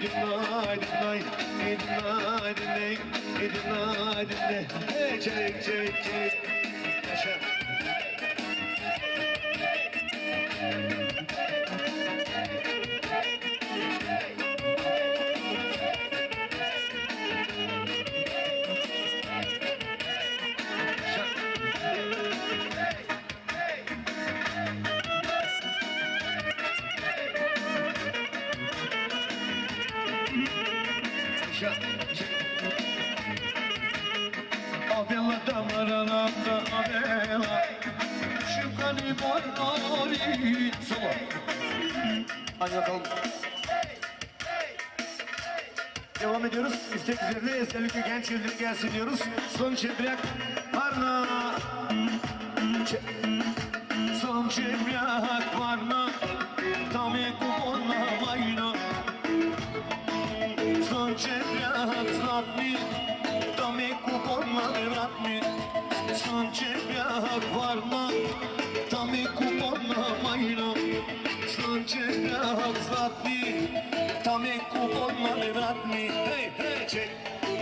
Çek çek çek. Yaşa. Abela damarananda abela Şıkkani boynari Solo. Hadi bakalım. Devam ediyoruz. İstek üzerine özellikle genç yüzleri gelsin diyoruz. Son çevrek varna Son çevrek varna Tame kuponna mayna Son çevrek zlatni Tame kuponna vratni Son çevrek varna Tame kuponna mayna Son çevrek zlatni Tame kuponna vratni Hey hey çek.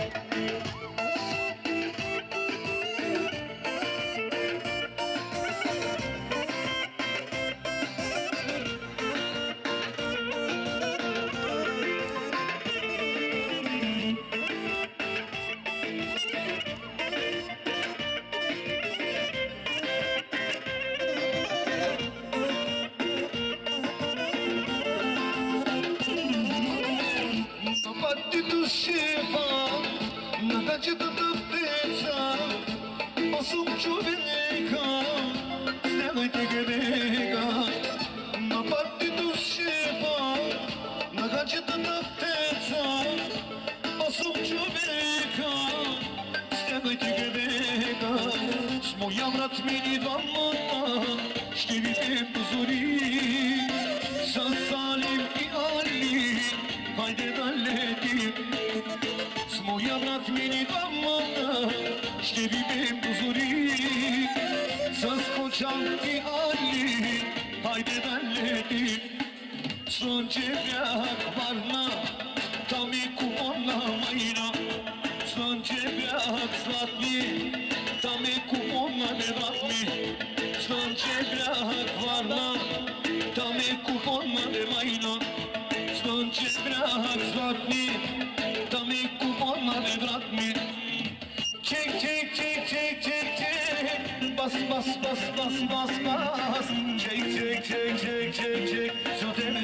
Moja brat meni vama, ще видим позори, с Салим и Али, хайде да летим. С моя брат мени вама, ще видим позори, с Кочан и Али, хайде да летим. Слънче бях Варна, там и купона майна, слънче бях Златни, там и купона невратни, слънче бях Варна, там и купона майна, слънче бях Златни, там и купона невратни. Чек, чек, чек, чек, чек, чек, бас, бас, бас, бас, бас, бас, чек, чек, чек, чек, чек, чек, за тебе,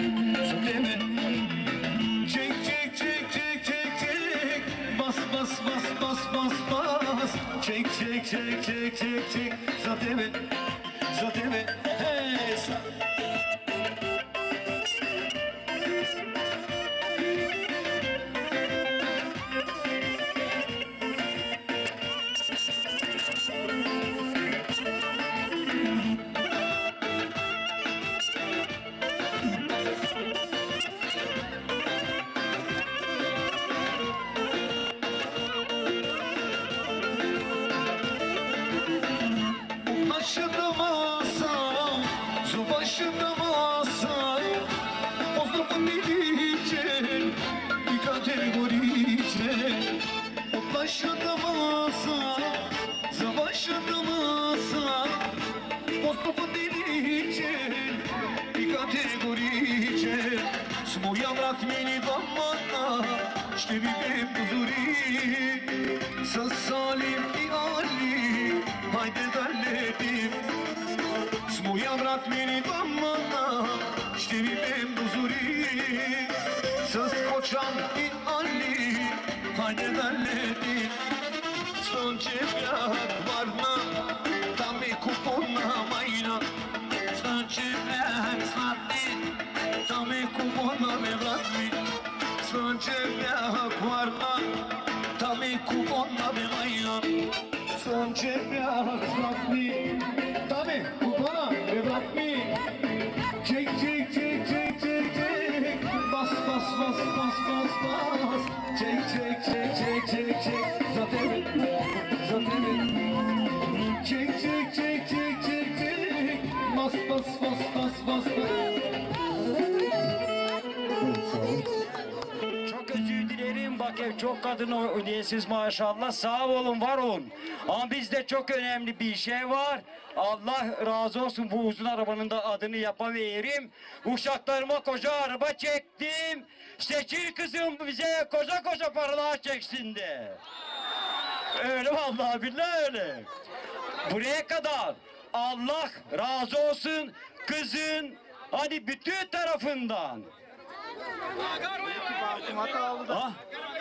чек, чек, чек, чек, чек, чек, бас, бас, бас, бас, бас, бас, чек, чек, чек, чек, чек, чек, за тебе, hey, sa. Моя брат мени вамана, ще видим позори, с Салим и Али, хайде да летим. С моя брат мени вамана, ще видим позори, с Кочан и Али, хайде да летим. Слънче бях Варна, там е купона майна, слънче бях Златни, там е купона невратни, слънче бях Варна, там е купона майна, слънче бях Златни, там е купона невратни. Чек, чек, чек, чек, чек, чек, бас, бас, бас, бас, бас, бас, чек, чек, чек, чек, чек, чек, за тебе, чек, чек, чек, чек, чек, чек, бас, бас, бас, бас, бас, бас. Bakın çok kadın oynayasınız maşallah. Sağ olun, var olun. Ama bizde çok önemli bir şey var. Allah razı olsun, bu uzun arabanın da adını yapamıyorum. Uşaklarıma koca araba çektim. Seçil kızım bize koca koca paralar çeksin de. Öyle vallahi billahi öyle. Buraya kadar Allah razı olsun kızın hani bütün tarafından. Ha?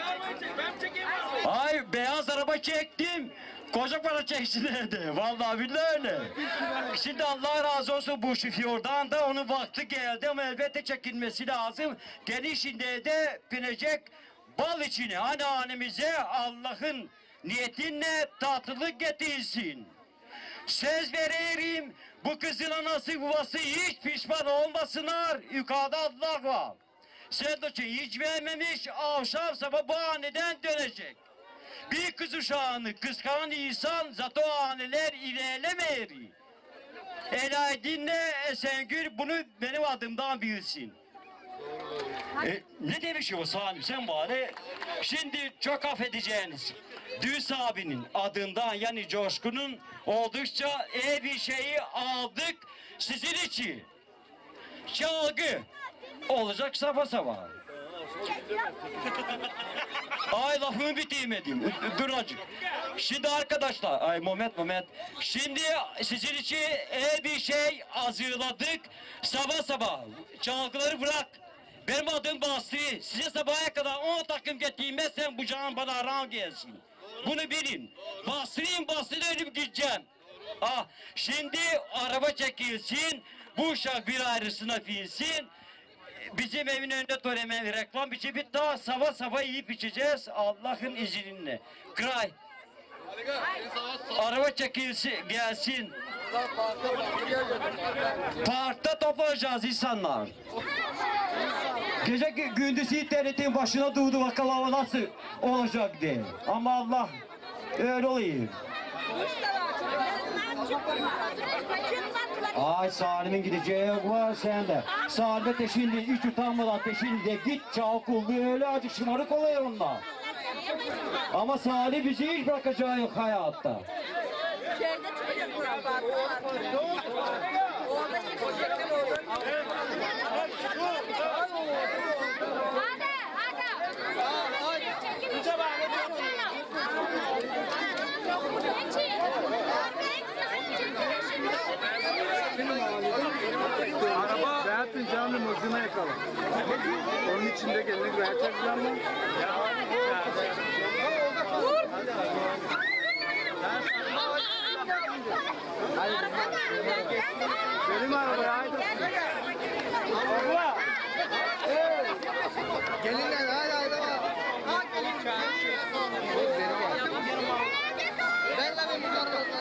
Ay beyaz araba çektim. Koca para çeksin dedi. Vallahi billahi öyle. Şimdi Allah razı olsun bu şoförden da onun vakti geldi ama elbette çekilmesi lazım. Gelişinde de pinecek bal içine anneannemize Allah'ın niyetinle tatlılık getirsin. Söz veririm bu kızın anası babası hiç pişman olmasınlar. Yukarıda Allah var. Sen de hiç vermemiş akşam sabah bu haneden dönecek. Bir kız uşağını kıskanan insan zaten o haneler ilerlemeyer. Elaydin'le Esengül bunu benim adımdan bilsin. Ne demiş o Salim sen bari? Şimdi çok affedeceğiniz Düz abinin adından yani Coşkun'un oldukça iyi bir şeyi aldık sizin için. Çalgı olacak sabah sabah. Ay lafımı bitirmedim. Dur acık. Şimdi arkadaşlar, ay Mehmet. Şimdi sizin için iyi bir şey hazırladık. Sabah sabah çalgıları bırak. Benim adım Basri. Size sabaha kadar 10 takım getirmezsem bu can bana aram gelsin. Bunu bilin. Basri'yle ölüp gideceğim. Ah, şimdi araba çekilsin. Bu uşak bir ayrısına binsin. Bizim evin önünde töreme reklam biçi bir daha sabah yiyip içeceğiz Allah'ın izniyle. Kray. Araba çekilsin gelsin. Parkta toplayacağız insanlar. Gece gündüz internetin başına durdu bakalım nasıl olacak diye. Ama Allah öyle oluyor. Ay Salim'in gideceği var sende. Salim'e peşinde hiç utanmadan peşinde git çakullu öyle acık şımarık oluyor onlar. Ama Salim bizi hiç bırakacağı yok hayatta. Araba Berat'ın canlı mızına yakalım. Onun içinde gelinlik Berat yapacağım mı? Selim arabaya haydi. Gelinler haydi. Ben de bir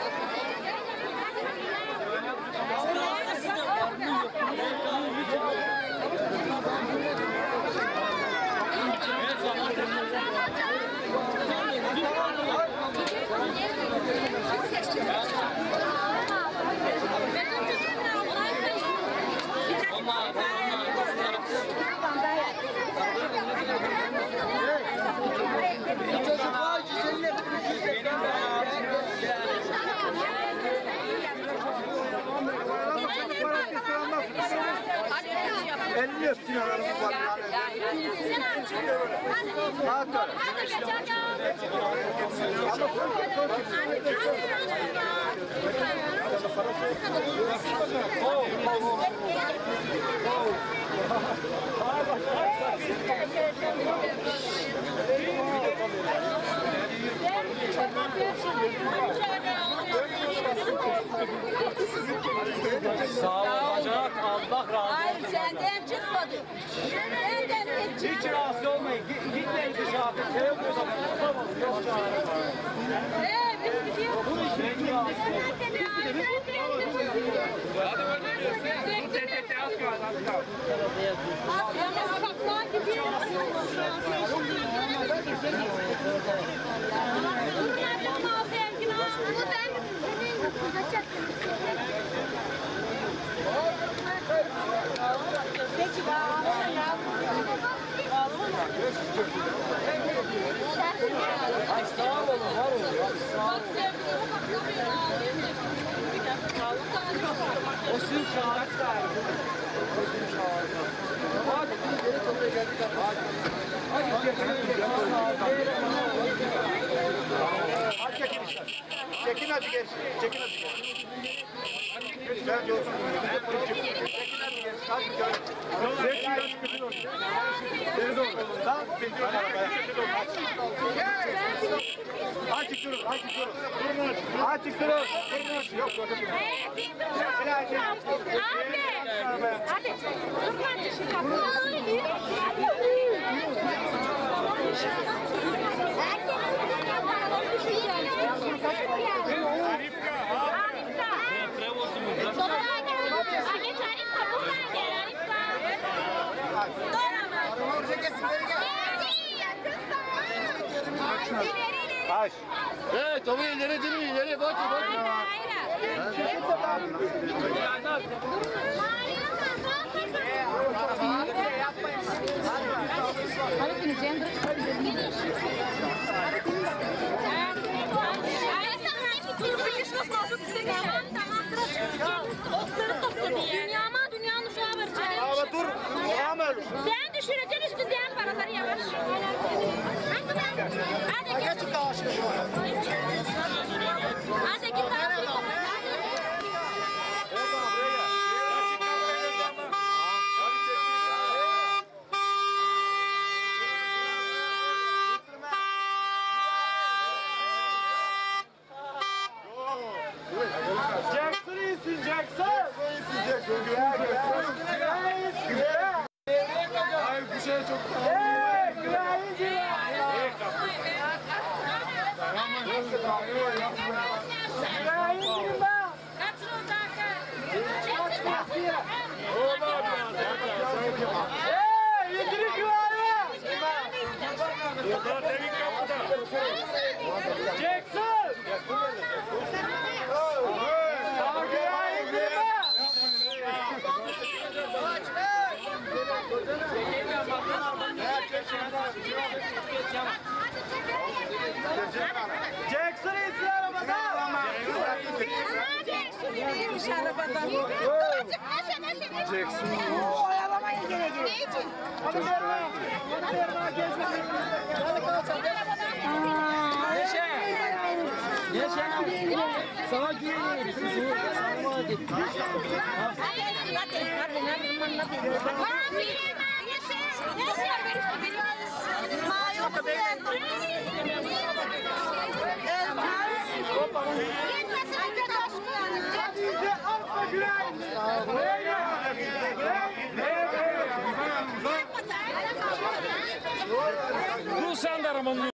elini öpsün aramız var. Sağ ol bacak, Allah razı olsun. Hayır senden çıkmadı. Senden hiç Hiç rahatsız olmayın. Gitmeyin dışarı. Şey yapıyoruz ama. Tamam. Yok çağırın. biz gidiyoruz. Bunu işte rahatsız olsun. Hadi böyle diyorsun. Tete az kaldı. Ufaklığa gidiyoruz. Peki bağlı. O sizin şahıs galiba. O sizin şahıs. Hadi geri topaya geldik. Hadi çekin işte. Çekin hadi gerisi. Çekin hadi gerisi. Sen diyorsun. Çekin hadi gerisi. Hadi görün. Deniz oldu. Tamam. Açık durun. Açık durun. Açık durun. Yok yok. Hadi. Baş. Evet, tabii ileri değil mi? İleri bak. Dünyanın uşağı var. Ama dur. Sen düşüreceksin üstünden paraları yavaş. Hadi geç. Hadi git. Jackson iyisin Jackson. Ay bu şey çok Jackson iyisin arabada. Jackson. Oyalamayın gene gene. Ne için? Sana güveniyorum. Bu sen de aramanın.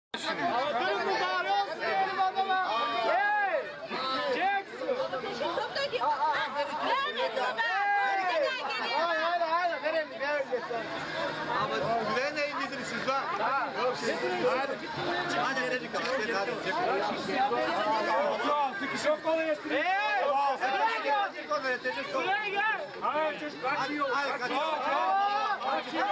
Ama güvenle indirdiniz siz lan. Hadi verelim. Hadi. Çok kolay etsin. Buraya gel. Hayır çocuk kaçıyor. Hayır kaçıyor. Kaçıyor.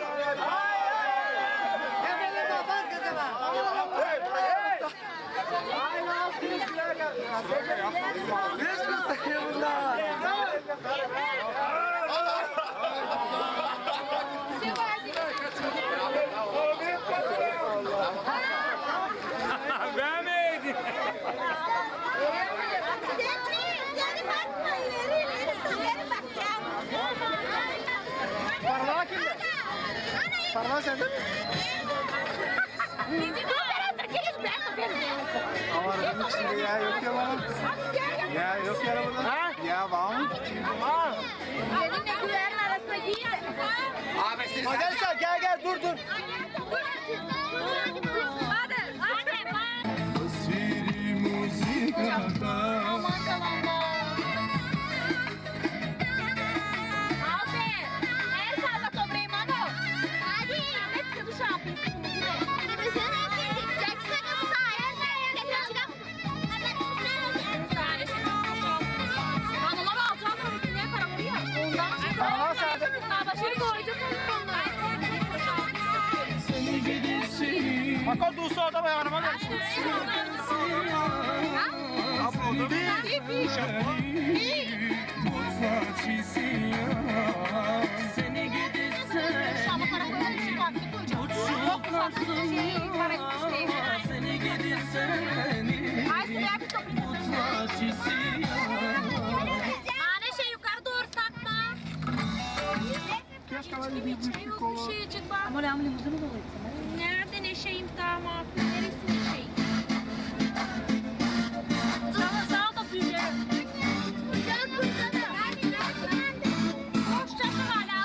Vermeydi. Parmağı kimde? Parmağı sende mi? Ama arabanın içinde ya yok ya bana. Ya yok ya arabada. Ya var mı? Seninle güverin arasında giyin. Abi siz. Arkadaşlar gel dur. Hadi. Tasviri muzikada Aman tamam. Abi, el salla sobre mano. Hadi, let's do shopping. Parmağı sende. Başarı koyduk. Seni gidi seni Bak o dulsa adam ayağıma gelmiş. Değil Seni gidersen seni gidersen Anne şey yukarı doğru takma. Nerede neşeyim damat? Neresi neşeyim? Sağ da büyüyelim. Hoşça kal hala.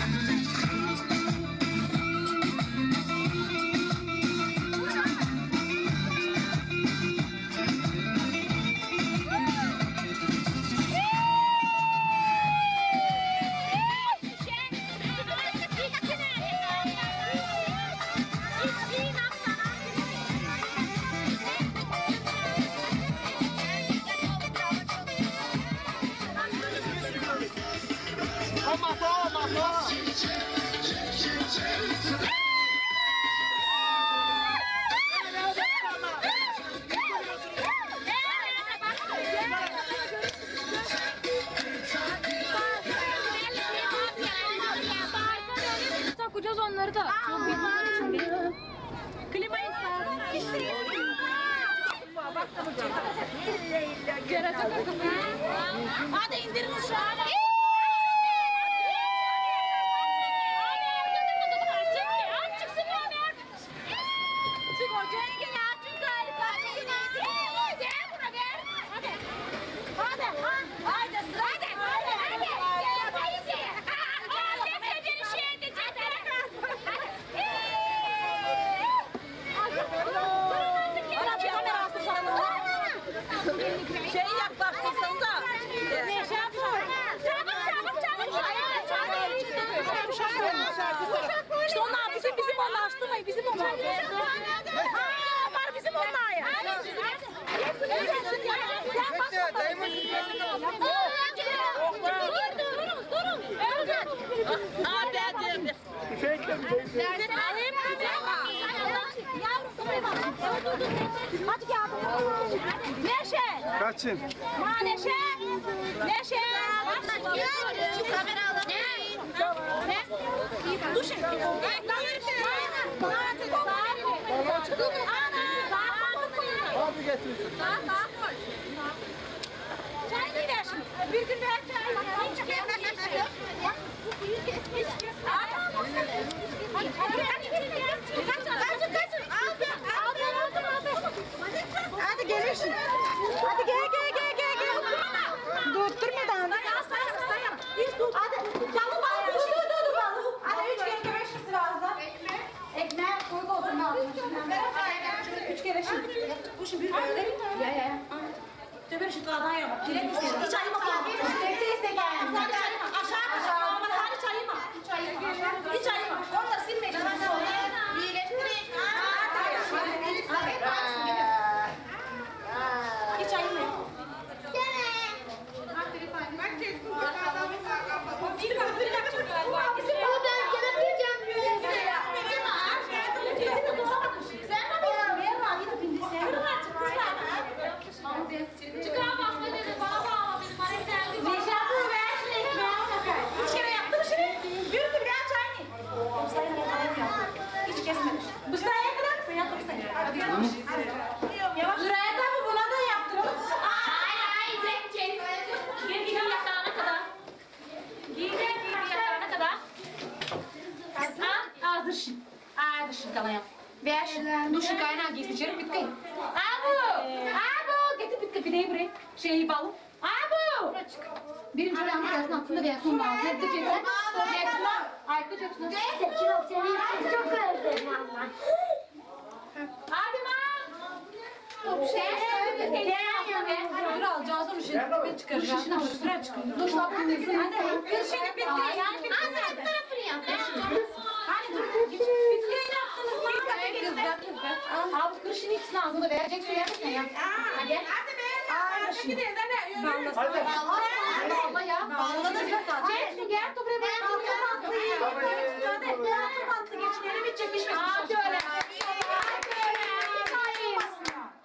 Takacağız onları da. Çok bilmem için değil. Klimayı hadi indirin uşağı. Çık hocaya gel ya. Çık gari. Gel buna gel. Hadi. Hadi. Hadi. Hadi. Hadi. Şey yaklaştırsanız da. Ne şey yapıyorsun? Çabuk. İşte onlar bizim onlaştırmayın. Bizim onlaştırmayın. Onlar bizim onlayın. Hadi gel. Neşe. Kaçın. Ma Neşe. Neşe. Kamera alalım. Ne? Dur şimdi. Hadi getirsin. Çay değil şimdi. Bir gün ver çay. Hiç kesmiş. Hadi gelin şimdi. Hadi gel. Durtturmadan. Hadi çabuk al. Dur. Hadi 3 kere gebeşin sırazda. Ekmeğe koy oturma alın. 3 kere şimdi. Bu şimdi bir böyle. Ya. Töbür şu kağıdan yap. Direkt istedim. Hiç ayıma kaldı. Direkt istedim. Aşağı. Hadi çayıma. Hiç ayıma. Onları silmeyeceğim. Hiç ayıma yok. Duşun kaynağı giysi içeri bitkayı. Abu! Getir bitki pideyi buraya. Şeyi balı. Abu! Birinci rüyanın arasının altında bir yakın bağlı. Zevkli Jackson. Ayklı Jackson. Seni çok özledim ama. Hadi ma! Dur alacağız onu şimdi. Bir çıkaracağız. Şimdi şuraya çıkın. Dur şuna bakın. Hadi. Kır şimdi bitki. Sen bir tarafını yap. Hadi dur. Bitkiyi yaptınız mı? Abi kırışın ikisini ağzına verecek suya mısın ya? Hadi. Hadi be. Hadi. Bağla ya. Jackson gel toprağa bak. Hadi öyle.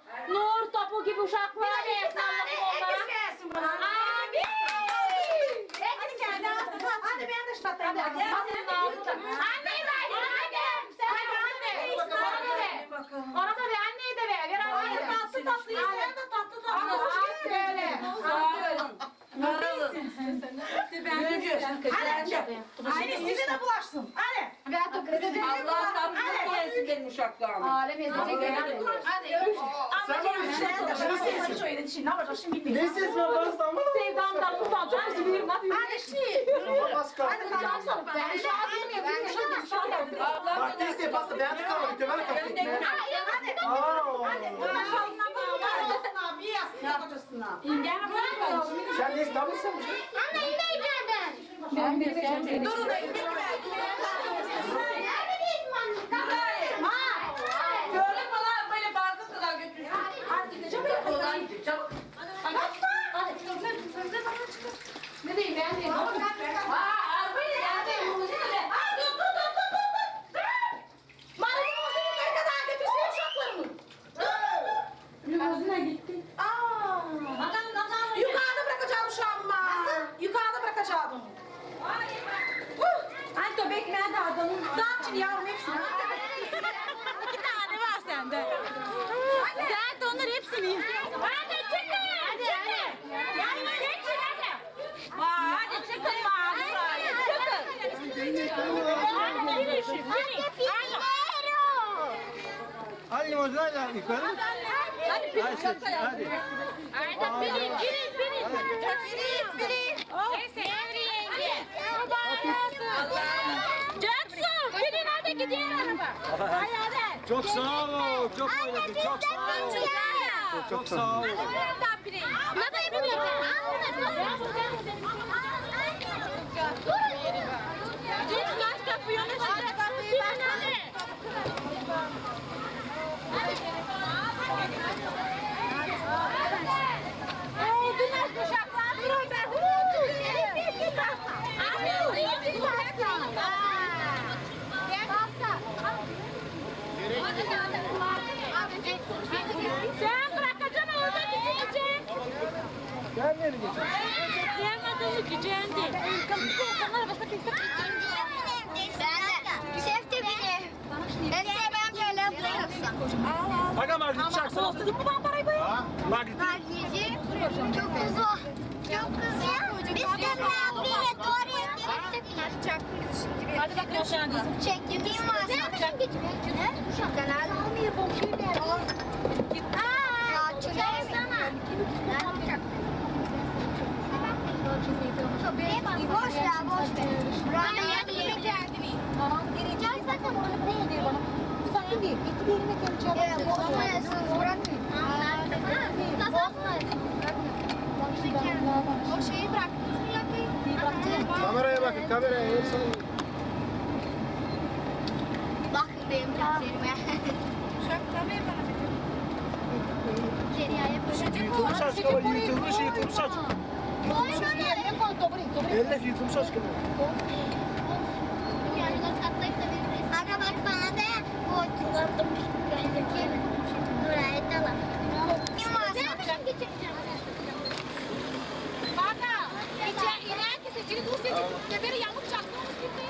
Nur topu gibi uşaklar. Abi. Birbirine bulaşsın. Hadi. Allah kapısına gelsin benim uşaklarım. Alem ezecek. Hadi. Ama sen şöyle dişin. Ne yapacağız şimdi bilmiyorum. Ne ses var lan sana? Sevdamdan buradan çok üzülüyorum. Hadi şimdi. Baskı. Hadi kalacağım sana. Ben şu an bilmiyorum. Bak neyse basta ben de kalmadı. Temel kapattık. Hadi. Sen ne istemişsin? Anne indeyeceğim ben. Durun da Söyle bana böyle barkı kadar götürsün. hadi gideceğim. Çabuk. Ne diyeyim ben diyeyim. Arabayla geldi. Marifet olsun ne kadar götürsün uşaklarımı. Limuzine gitti. Yukarıda bırakacağım uşağımı. Yukarıda bırakacağım. Hadi de bekmeye de adamın. Dağ için yavrum hepsini. 2 tane var sende. Sen de onları hepsini. Hadi çıkın. Hadi. Yani geçin hadi. Hadi çıkın mağazaya. Çıkın. Hadi girişin. Hadi limonlarla yukarı. Hadi Hadi. Hadi bilin. Neyse Emre yenge. Jackson bilin hadi gidiyor araba. Hadi. Çok sağ ol. Çok oynadık. Çok sağ ol. Çok sağ ol. Ne yapayım? Jackson aç kapıyı. Dün kuşaklar durun be. Sen bırakacaksın orada gideceksin. Ben nereye geçeceğim? Bekleyemediğini gideceksin değil. Şef de beni. Hepsi ben böyle yapıyorum. Aga Margit çaksana. Margit. Çok kızı. Çok kızı. Biz de abiyle doğru Hadi bak yaşayan kızım. çektiğim var. Sen mi Kanal almıyor bombayı ver. Çeksene. Boş ver, boş ver. Buranın yemek derdini. Gireceğiz zaten orada ne diyor bana? Sakın değil. İki yerine geleceğim. Bozmayasınız. O şeyi bıraktınız mı yakayım? Kameraya bakın. Kameraya. Hepsini. Bak benim gözlerime. Yutulmuş aşkı var. Yutulmuş aşkı. Elle yutulmuş aşkı var. Aga bak bana da bu tıklattım. Buraya tamam. Kim var? Ben geçeceğim. Baka. İnerken seçili dosyayı geberi yamuk çaktığımız gibi.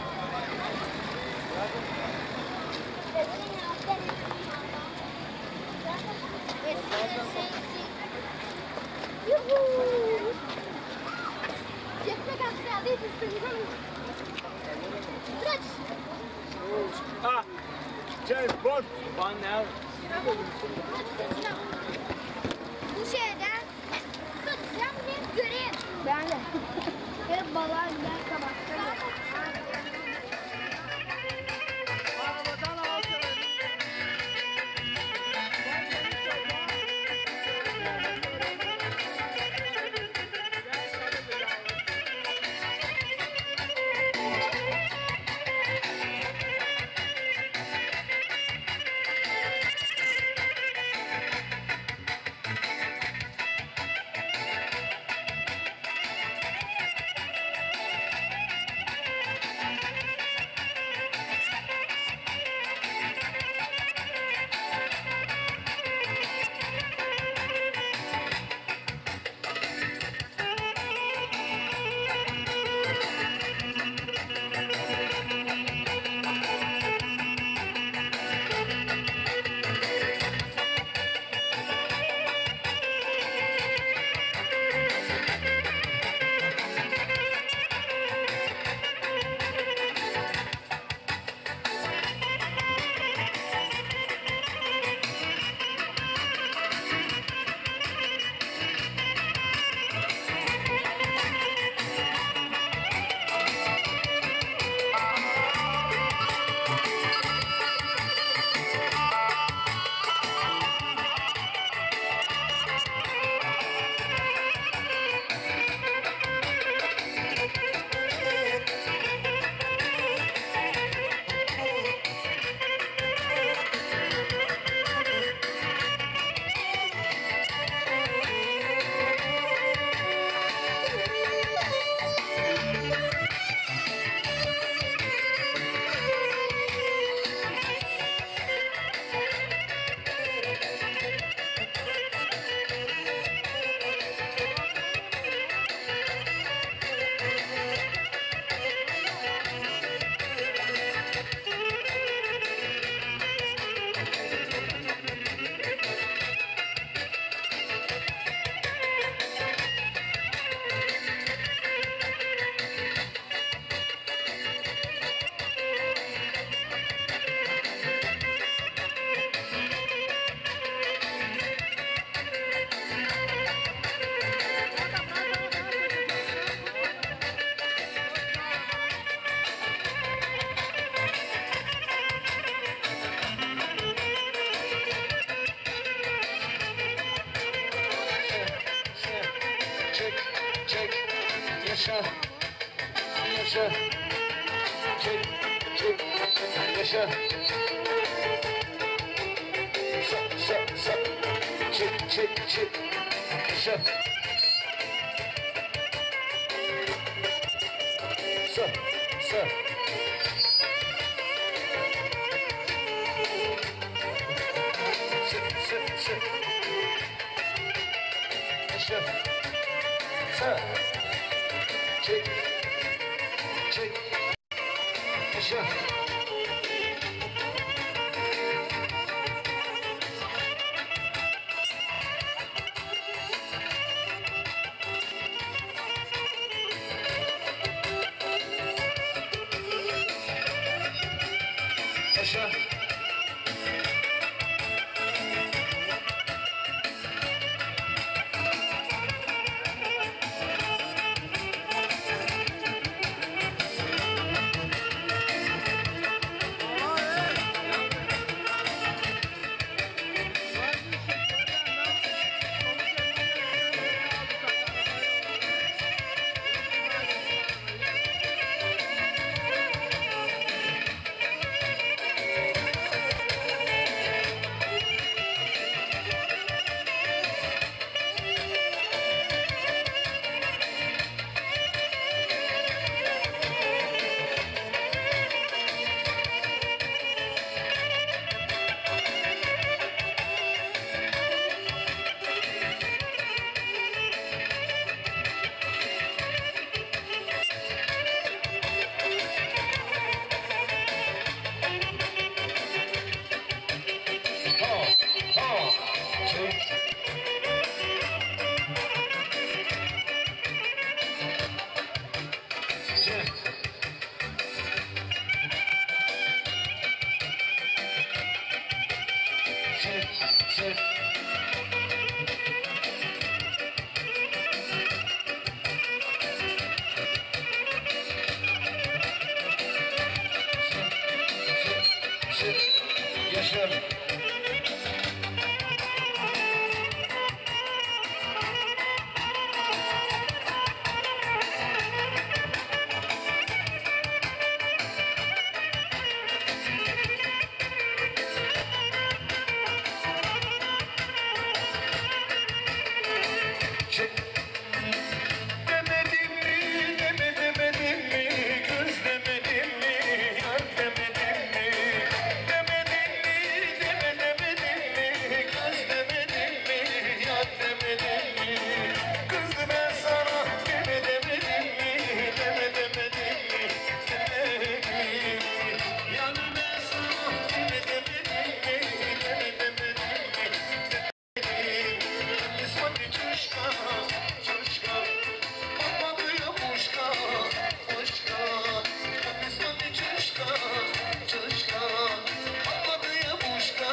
Yuhuu. Cepte kalktı. Hadi üstüne. Kaç. Ah. James Bond. One now. Bu şeyden tutacağım bir göreyim. Ben de. Hep baba güzel kabaktı. Yaşa. Yaşa. Çek, çek. Yaşa. Sa. Çek, çek, çek. Yaşa. Sa. Sa. Yaşa. Sa. Çek. Çek. Yaşa. Yaşa. Yaşa. Demedim mi, demedim mi, kız demedim mi, yar demedim mi? Demedim mi, demedim mi, kız demedim mi, yar demedim mi? Kız ben sana demedim mi, demedim mi, demedim mi? Yar ben sana demedim mi, demedim mi? Смотри, чушка, чушка, попадаю пушка, пушка. Смотри, чушка, чушка, попадаю пушка.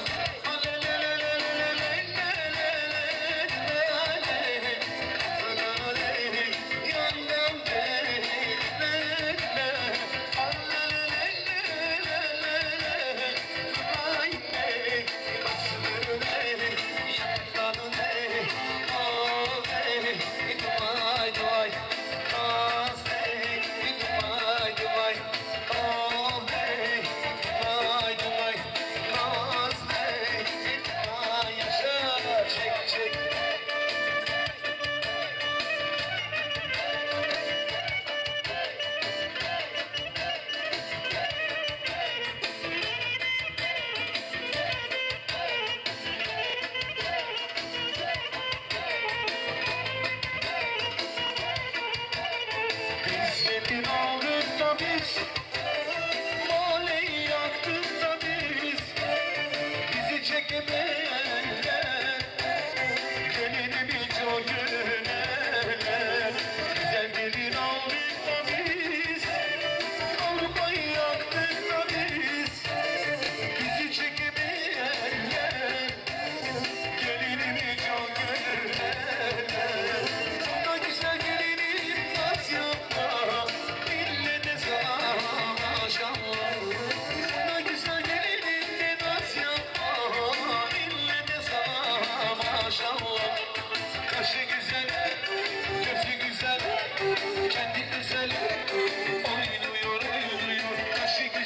Bizlerin aldık da biz, moleyi yaktık da biz, bizi çekemeyenler, gönlümü çok görenler. Bizlerin aldık da biz, Avrupa'yı yaktık da biz, bizi çekemeyenler, gönlümü çok görenler. Çok da güzel gelinim naz yapma, ille de sana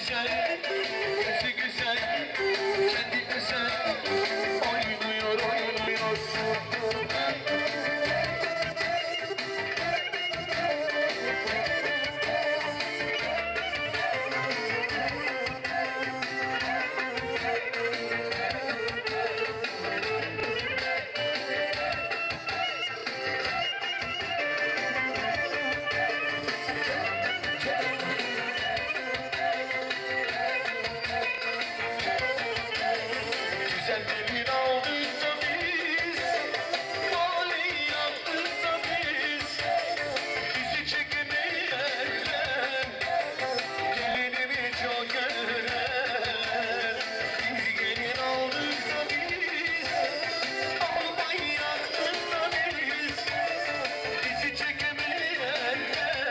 güzel, gözü güzel, kendi özel, oynuyor, oynuyor. Güzel gelin aldık da biz, mali yaptık da biz, bizi çekemeyenler, gelinimi çok görenler. Biz gelin aldık da biz, almayı yaktık da biz, bizi çekemeyenler,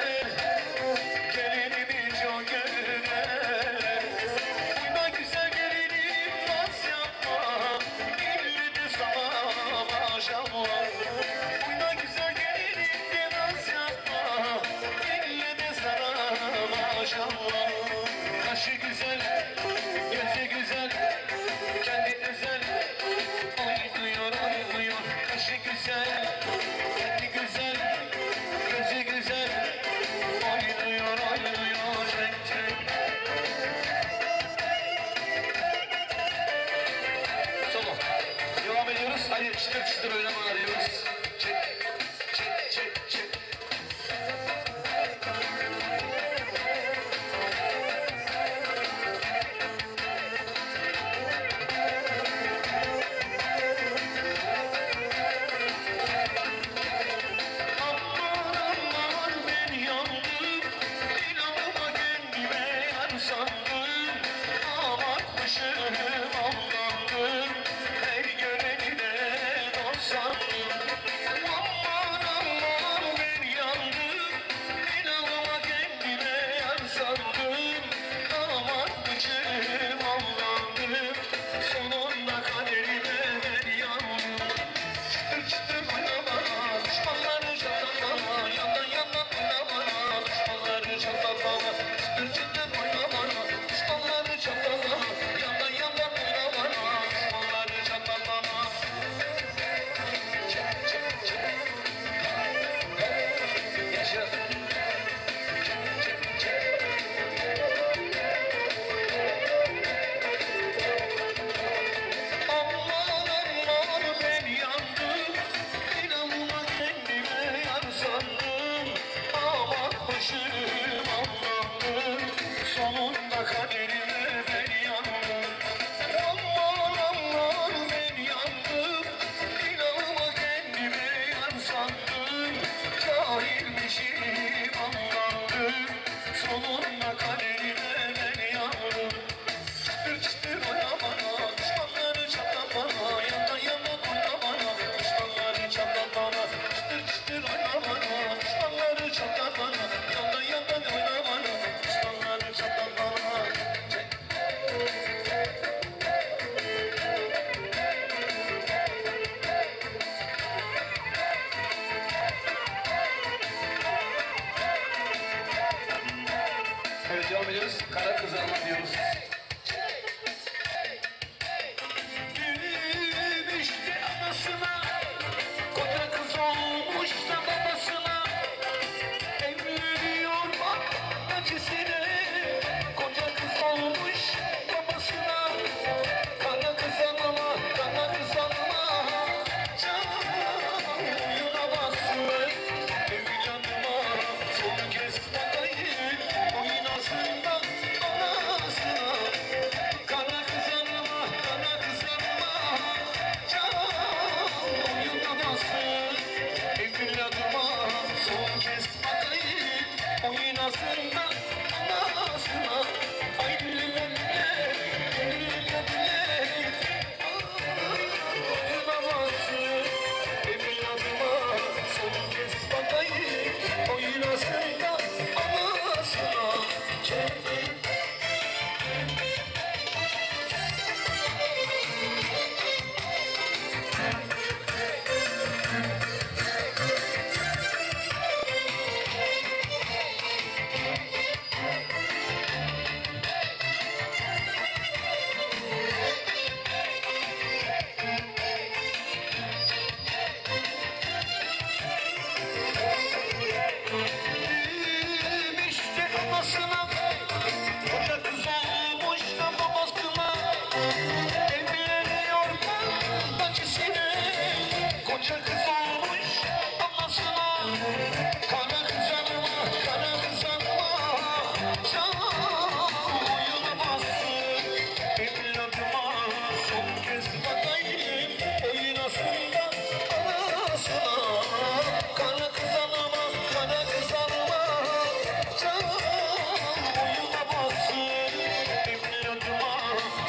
gelinimi çok görenler. Uyma güzel gelinim naz yapma, ille de sana maşallah. Uyma güzel gelinim de naz yapma, ille de sana maşallah. Kaşı güzel, gözü güzel, kendi özel, oynuyor, oynuyor. Kaşı güzel, kendi güzel, gözü güzel, oynuyor, oynuyor. Çek, çek. Solo. Devam ediyoruz. Hadi çıtır çıtır oynamalar yapıyoruz. Çek, çek, çek, çek. Aman aman ben yandım, ilahıma kendime yar sandım. Amatmışım, aldandım, her göreni de dost sandım. Aman aman ben yandım, ilahıma kendime yar sandım. Amatmışım, aldandım, sonunda kaderime ben yandım. Çıtır çıtır oynama, düşmanları çatlama, yandan yandan oynama, düşmanları çatlama. Çıtır çıtır oynama, düşmanları çatlama, yandan yandan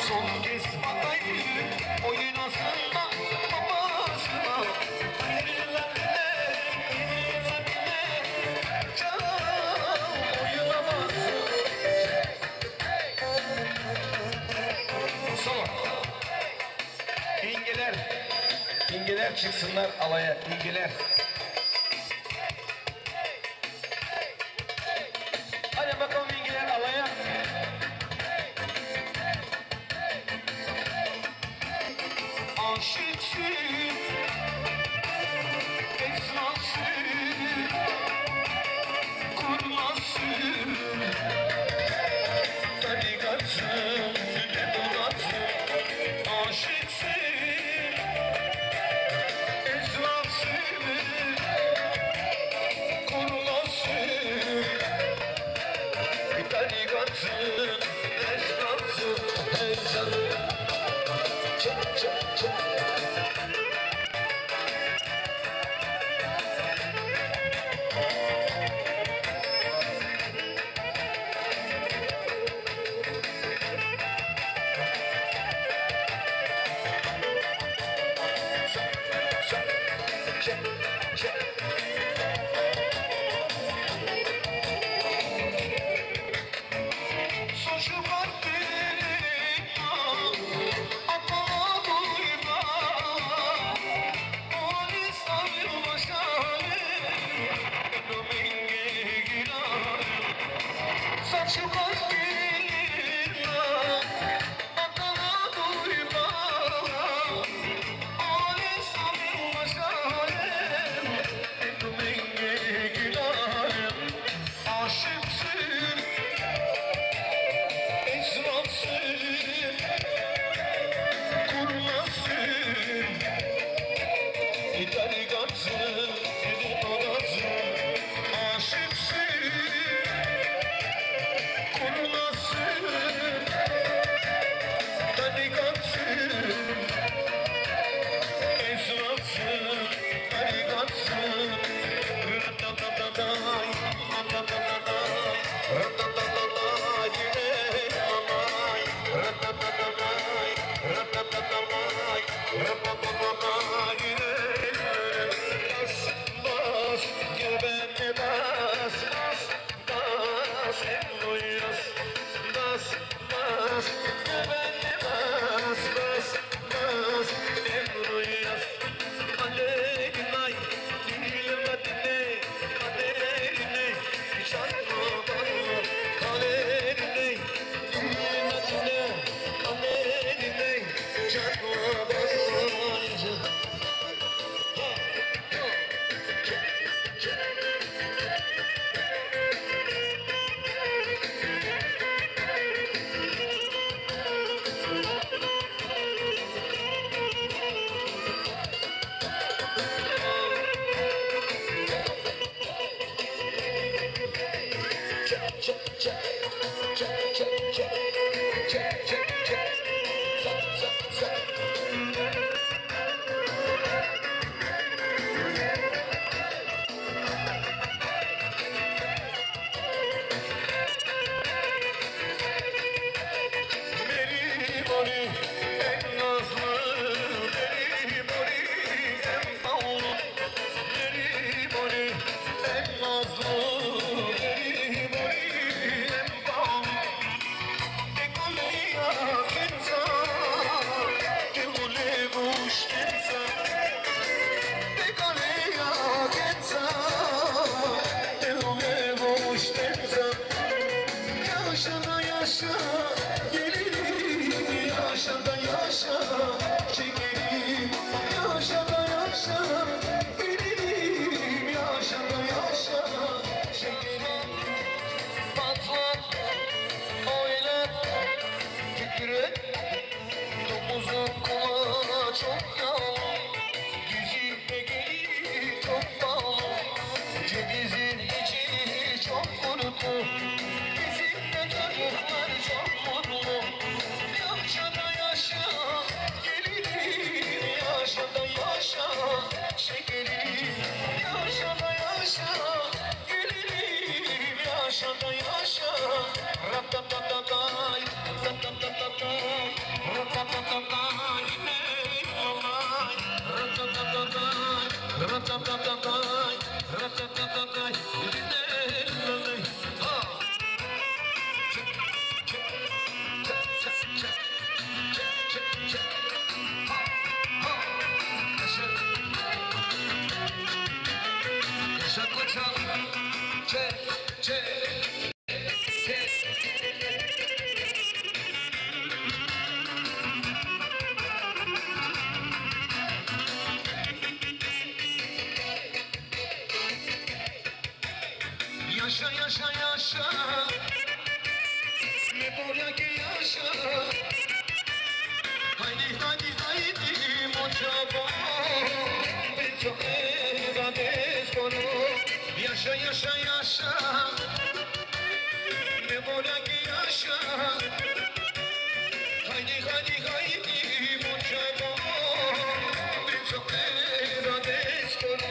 Son kez bakayım oynasın da babasına. İngeler çıksınlar alaya, ingeler. Hadi bakalım ingeler alaya. Aşıksın, esnasın, kurmasın, tarikatsın, dedonatsın. Aşıksın, esnasın, kurmasın, tarikatsın, esnasın, esnasın. Çık çık çık. Patlat, oynat, tükürür. Yaşa yaşa yaşa, ne böyle ki yaşa. Haydi haydi haydi moçaba, bir çok evades konu. Yaşa yaşa yaşa, ne böyle ki yaşa. Haydi haydi haydi moçaba, bir çok evades konu.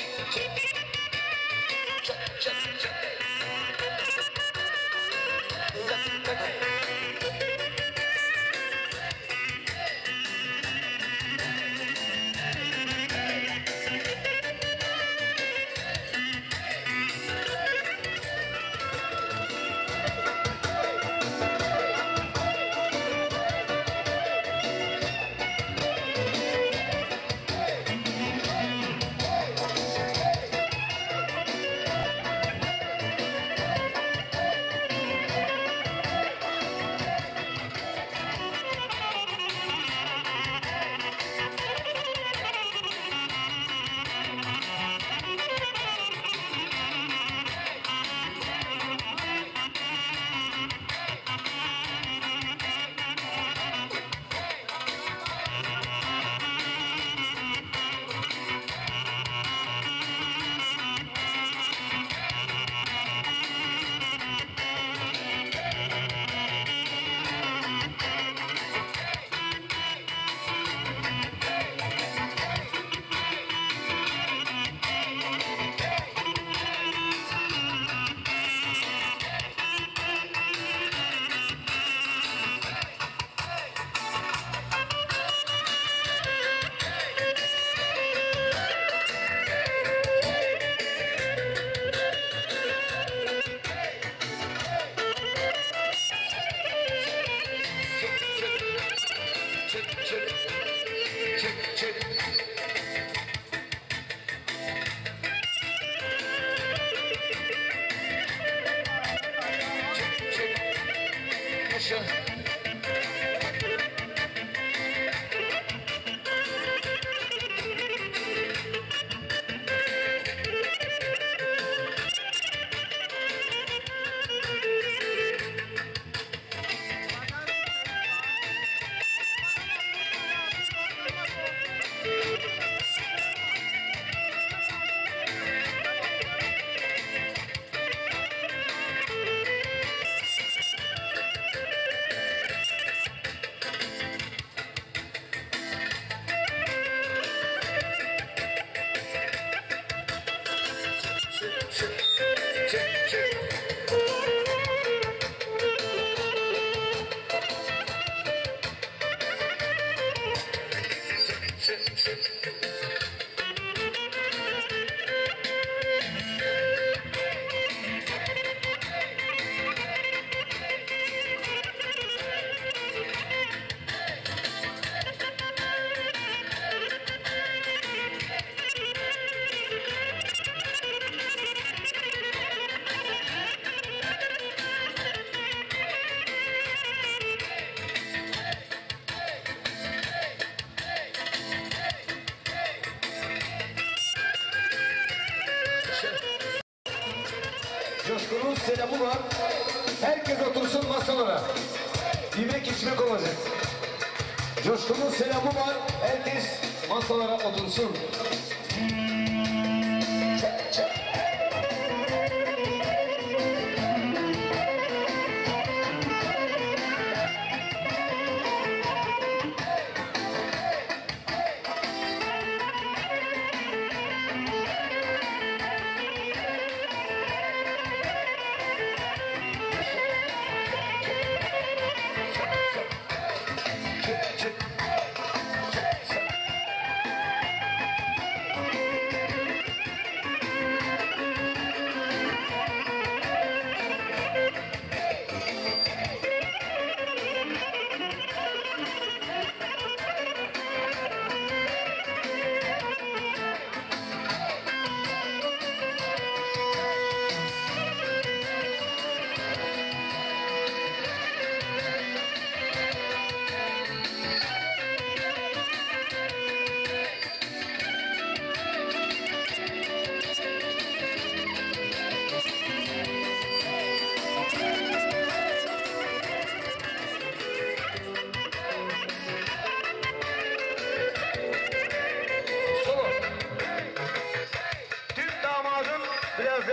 Coşkun'un selamı var. Herkes otursun masalara. Yemek içmek olacak. Coşkun'un selamı var. Herkes masalara otursun.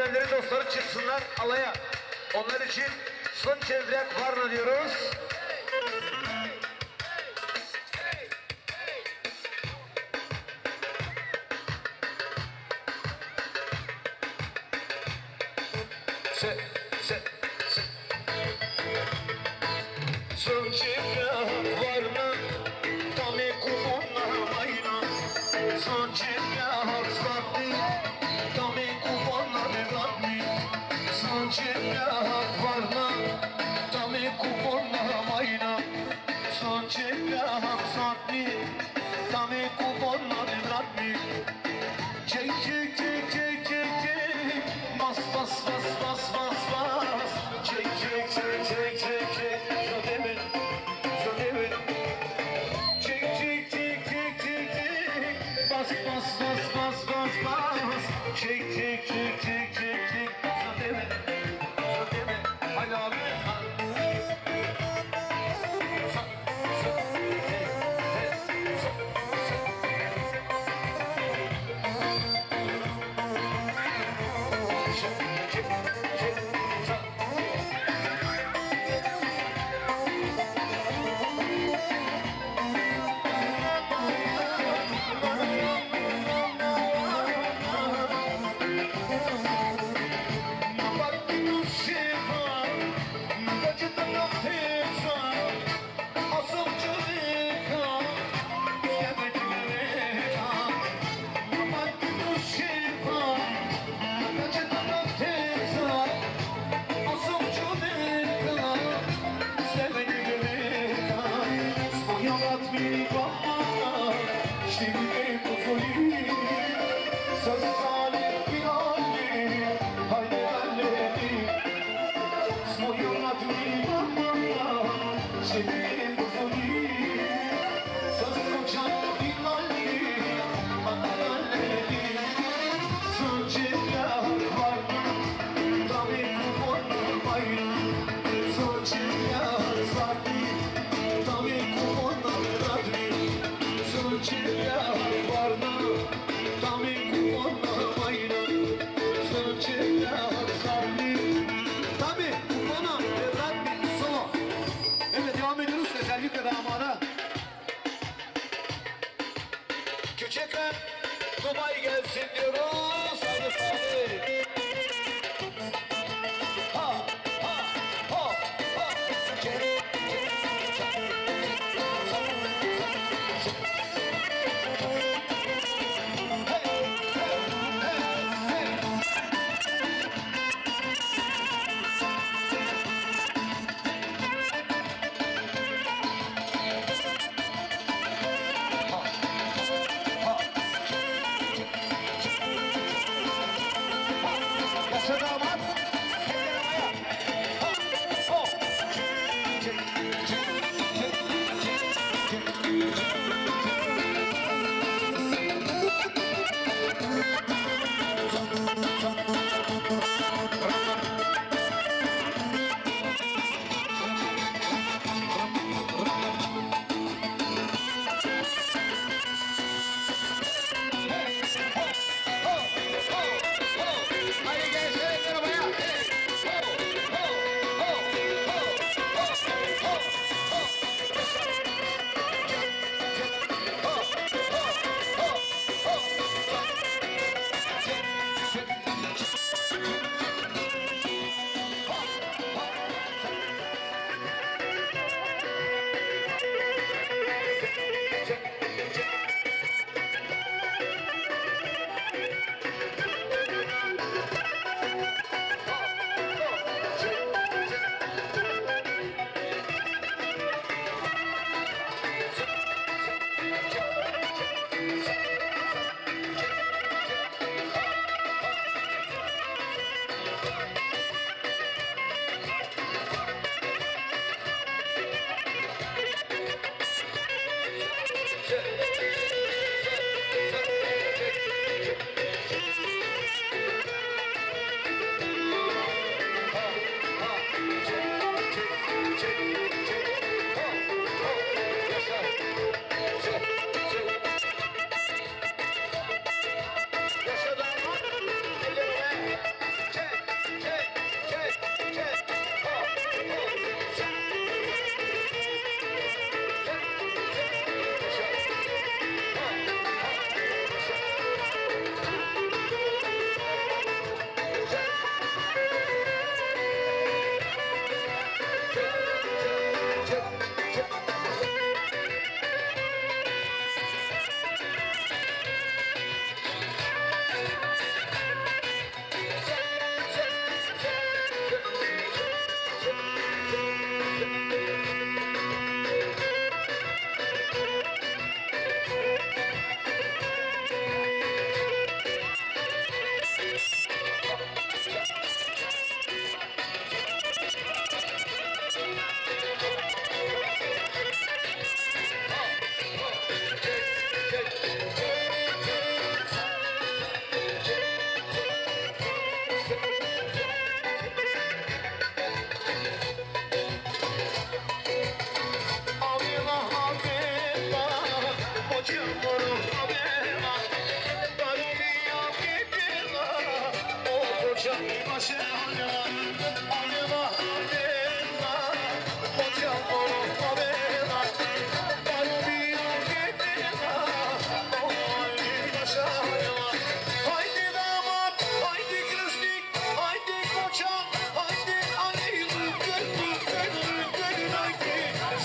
sevenleri dostları çıksınlar alaya. Onlar için son çevrek Varna diyoruz. Son çevrek Varna tame kuponna mayna. Son çevrek Svartni tame kuponna bevatni. Son çevrek Varna tame kuponna mayna. Son çevrek Svartni tame kuponna bevatni. Çek çek çek çek çek çek. Bas bas bas bas bas bas. Çek çek çek çek çek çek. Zademin zademin. Çek çek çek çek çek çek. Bas bas bas bas bas bas. Çek çek çek çek çek çek. Zademin zademin. Haydi abi. Küçükler kolay gelsin diyoruz. Hadi hadi. Ha ha ha ha.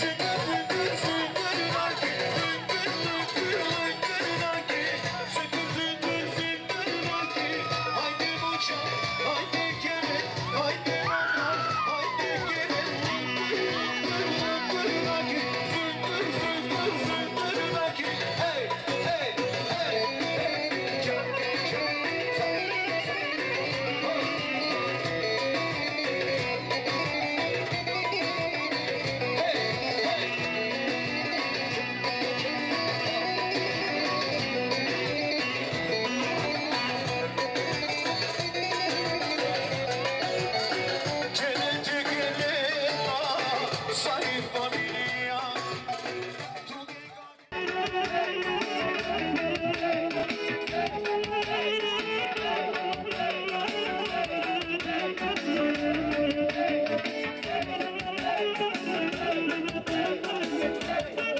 Hey!